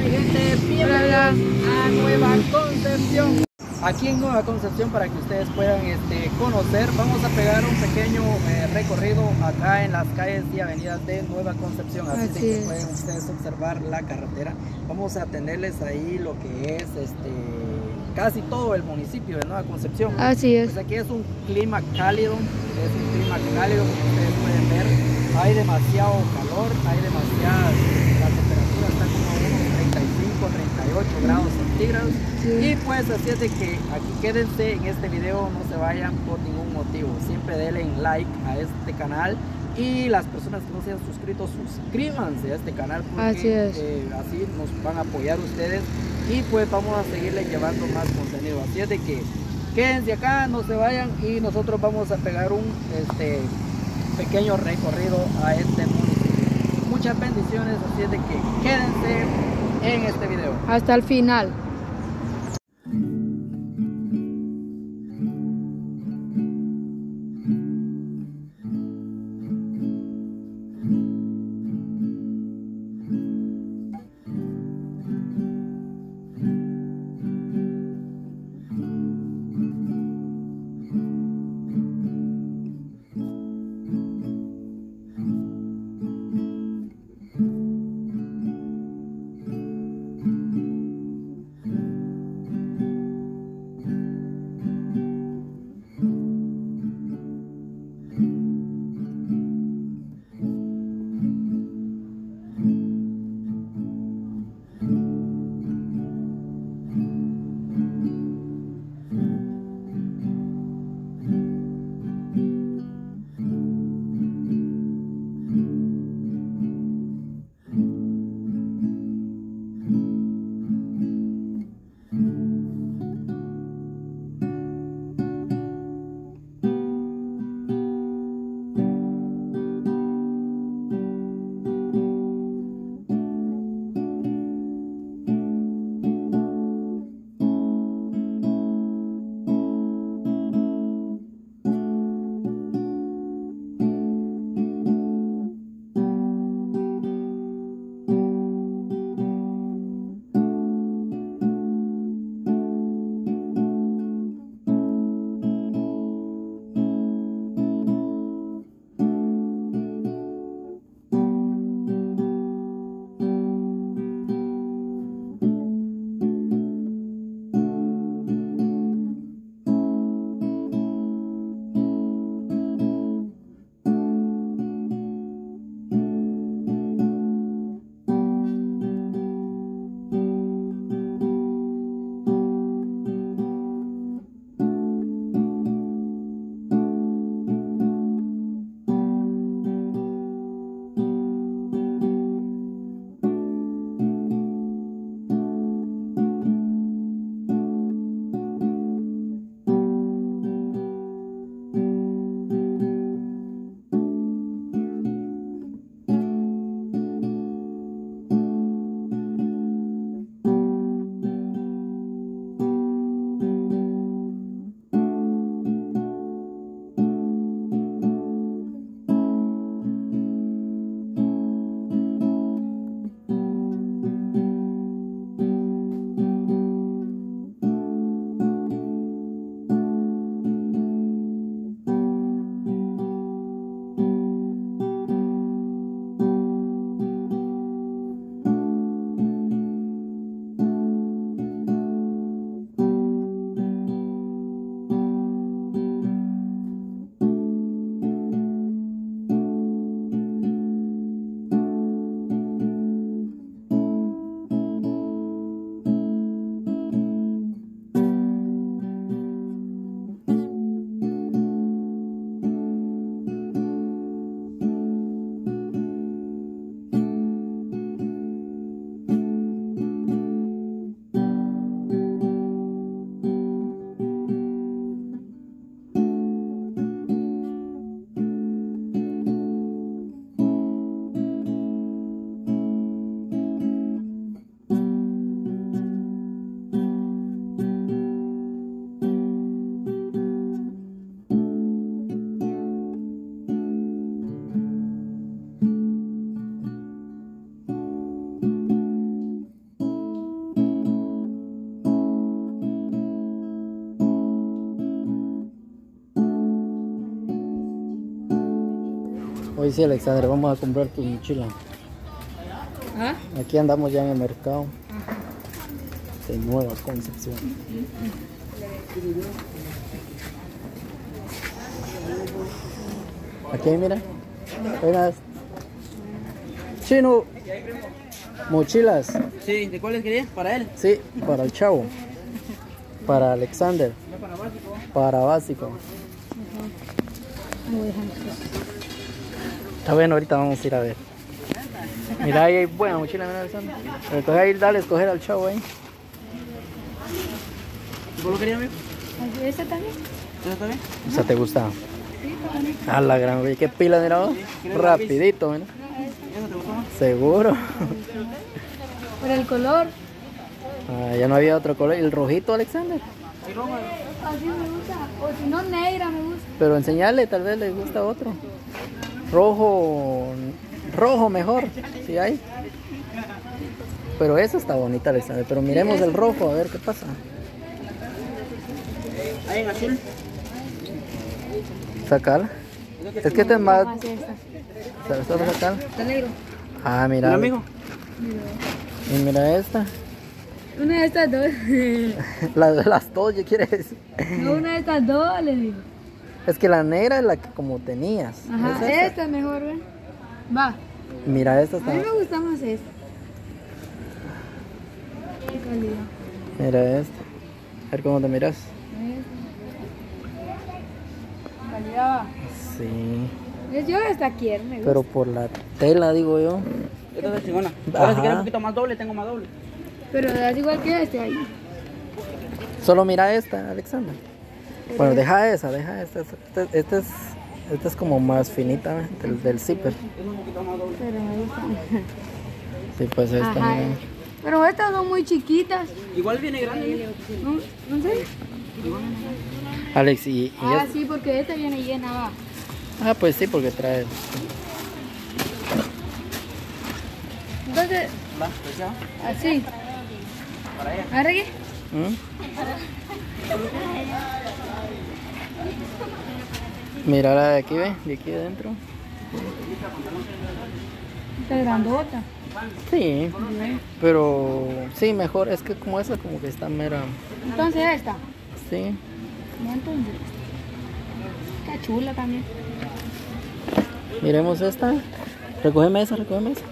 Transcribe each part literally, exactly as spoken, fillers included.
mi gente, bienvenidos a Nueva Concepción. Aquí en Nueva Concepción, para que ustedes puedan este, conocer, vamos a pegar un pequeño eh, recorrido acá en las calles y avenidas de Nueva Concepción. Así, Así que es. Pueden ustedes observar la carretera. Vamos a tenerles ahí lo que es este casi todo el municipio de Nueva Concepción. Así es. Pues aquí es un clima cálido, es un clima cálido, como ustedes pueden ver. Hay demasiado calor, hay demasiada, la temperatura está como a unos treinta y cinco, treinta y ocho grados centígrados. Sí. Y pues así es de que aquí quédense en este video, no se vayan por ningún motivo. Siempre denle like a este canal. Y las personas que no se han suscrito, suscríbanse a este canal, porque así, es. Eh, así nos van a apoyar ustedes y pues vamos a seguirle llevando más contenido. Así es de que quédense acá, no se vayan y nosotros vamos a pegar un este, pequeño recorrido a este municipio. Muchas bendiciones, así es de que quédense en este video. Hasta el final. Hoy sí, Alexander, vamos a comprar tu mochila. ¿Ah? Aquí andamos ya en el mercado de Nueva Concepción. Aquí, mira. Buenas. Chino. Mochilas. Sí, ¿de cuáles querías? ¿Para él? Sí, para el chavo. Para Alexander. Para básico. Para básico. Está bueno, ahorita vamos a ir a ver. Mira, ahí hay buena mochila, mira, Alexander. Recoge ahí, dale, escoger al chavo ahí. ¿Vos lo querías, amigo? ¿Esta también? ¿Esta también? O sea, ¿te gusta? A la gran, güey, qué pila, mira vos. Rapidito, mira. ¿Eso te gustó más? Seguro. Por el color. Ah, ya no había otro color. ¿El rojito, Alexander? ¿Hay rojo? Así me gusta. O si no, negra me gusta. Pero enseñale, tal vez le gusta otro. Rojo, rojo mejor, si hay. Pero esa está bonita, Alexander. Pero miremos el rojo, a ver qué pasa. ¿Hay en azul? Sacar. Es que este es más. Más esta. ¿Sabes dónde sacar? Está negro. Ah, mira. ¿Un amigo? Y mira esta. Una de estas dos. Las, las dos, ¿qué quieres? No, una de estas dos, le digo. Es que la negra es la que como tenías. Ajá, ¿Es esta? esta es mejor, ¿ven? Va. Mira, esta A está. mí me gusta más esta. Qué calidad. Mira esta. A ver cómo te miras. Esta. Calidad va. Sí. Yo esta quiero, me gusta. Pero por la tela, digo yo. Esta es chingona. Ahora si Ajá. quieres un poquito más doble, tengo más doble. Pero es igual que este ahí. Solo mira esta, Alexander. Bueno, deja esa, deja esta. Esta, esta es, esta es como más finita, ¿eh? del, del zipper. Es un poquito más doble. Pero me gusta. Sí, pues esta. Ajá. mira. Pero estas son muy chiquitas. Igual viene grande. ¿No, no sé? Alex, y, y Ah, es- sí, porque esta viene llena, va. ah, pues sí, porque trae. Entonces, Va, pues ya. así. Para allá. ¿Ahora qué? ¿Mm? Mira la de aquí, ve, de aquí adentro. Esta grandota. Sí, pero sí, mejor. Es que como esa, como que está mera. Entonces esta. Sí. No, entonces. Está chula también. Miremos esta. Recógeme esa, recógeme esa.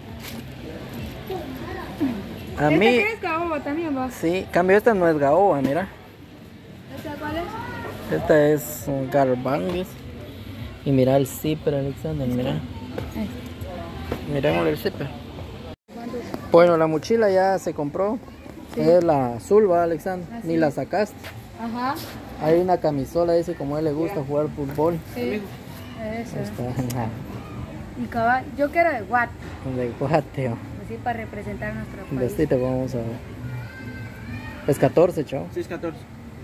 A ¿Esta mí, qué es caoba también, va? sí, cambio esta no es gaoba, mira. ¿Esta cuál es? Esta es un garbangues. Y mira el zipper, Alexander, mira. Eh. Miremos el zipper. Bueno, la mochila ya se compró. Es la azul, va, Alexander. Así Ni la sacaste. Ajá. Hay una camisola, dice como a él le gusta jugar fútbol. Sí. Eso. Está Y cabal, yo quiero de guate. de guateo. Así para representar nuestro país. Vestite, vamos a ver. Es catorce, chao. seis catorce.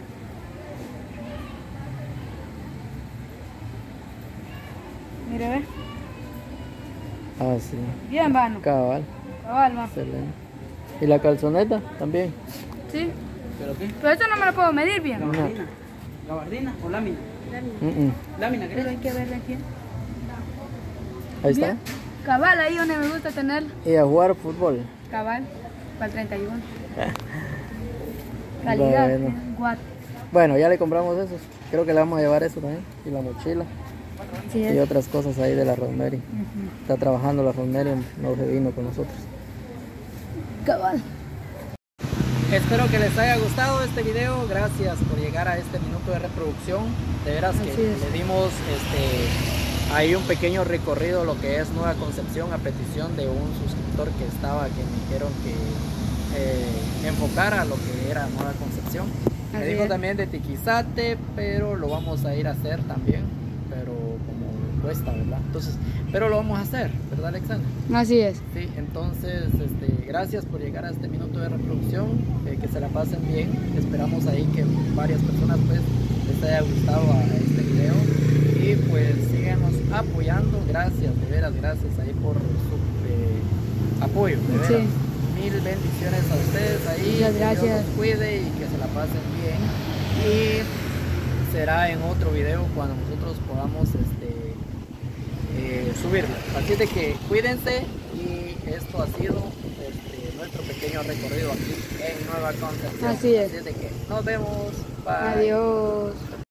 Mire, ve. Ah, sí. Bien, vano. Cabal. Cabal, va. Excelente. ¿Y la calzoneta también? Sí. ¿Pero qué? Pero esto no me lo puedo medir bien. ¿Gabardina? ¿Gabardina o lámina? Mm, mm. ¿Lámina Pero hay querés? que verla aquí. Ahí está. Bien. Cabal, ahí donde me gusta tener. Y a jugar fútbol. Cabal, para el treinta y uno. Calidad, Bueno. eh, guate. Bueno, ya le compramos esos. Creo que le vamos a llevar eso también. Y la mochila. Sí, Y es. otras cosas ahí de la Rosemary. Ujú. Está trabajando la Rosemary, no se vino con nosotros. Cabal. Espero que les haya gustado este video. Gracias por llegar a este minuto de reproducción. De veras que Así es. le dimos este, ahí un pequeño recorrido lo que es Nueva Concepción a petición de un suscriptor que estaba, que me dijeron que eh, enfocara lo que era Nueva Concepción. Me Así dijo es. también de Tiquizate, pero lo vamos a ir a hacer también. Pero como cuesta, ¿verdad? Entonces, pero lo vamos a hacer, ¿verdad, Alexander? Así es. Sí, entonces, este, gracias por llegar a este minuto de reproducción, eh, que se la pasen bien, esperamos ahí que varias personas pues les haya gustado a este video y pues síganos apoyando, gracias, de veras, gracias ahí por su eh, apoyo, de veras. Sí. Mil bendiciones a ustedes ahí, Muchas que gracias. Dios los cuide y que se la pasen bien y será en otro video cuando nosotros podamos este, eh, subirlo. Así de que cuídense y esto ha sido este, nuestro pequeño recorrido aquí en Nueva Concepción. Así es. Así de que nos vemos. Bye. Adiós.